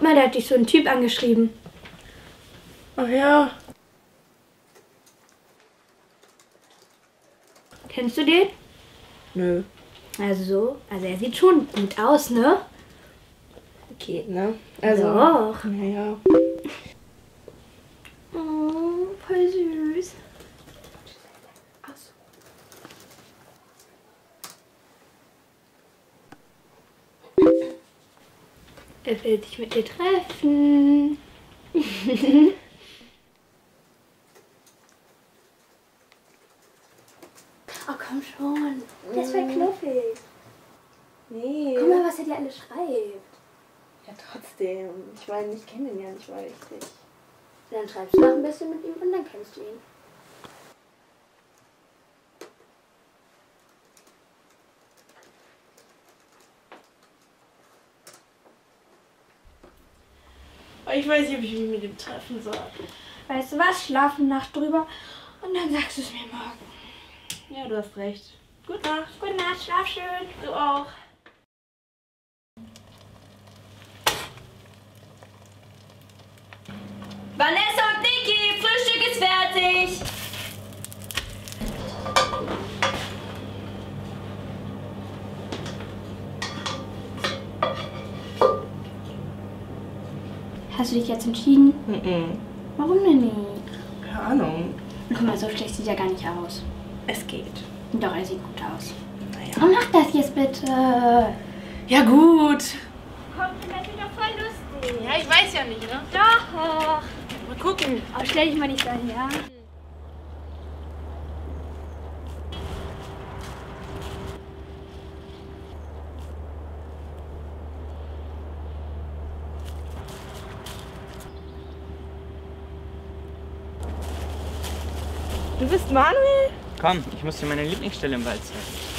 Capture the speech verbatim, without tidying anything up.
mal, da hat dich so ein Typ angeschrieben. Ach ja. Kennst du den? Nö. Also, also er sieht schon gut aus, ne? Geht, ne? Also. Doch. Naja. Oh, voll süß. Er will sich mit dir treffen. Oh, komm schon. Der ist voll knuffig. Nee. Guck mal, was er dir alles schreibt. Ja, trotzdem. Ich meine, ich kenne ihn ja nicht mal richtig. Dann schreibst du noch ein bisschen mit ihm und dann kennst du ihn. Ich weiß nicht, ob ich mich mit ihm treffen soll. Weißt du was? Schlaf eine Nacht drüber und dann sagst du es mir morgen. Ja, du hast recht. Gute Nacht. Gute Nacht, schlaf schön. Du auch. Vanessa und Niki, Frühstück ist fertig. Hast du dich jetzt entschieden? Mhm. Warum denn nicht? Keine Ahnung. Guck mal, so schlecht sieht er gar nicht aus. Es geht. Doch, er sieht gut aus. Naja. Oh, mach das jetzt bitte. Ja, gut. Komm, das wird doch voll lustig. Ja, ich weiß ja nicht, ne? Doch. Mal gucken. Aber stell dich mal nicht so an, ja? Du bist Manuel? Komm, ich muss dir meine Lieblingsstelle im Wald zeigen.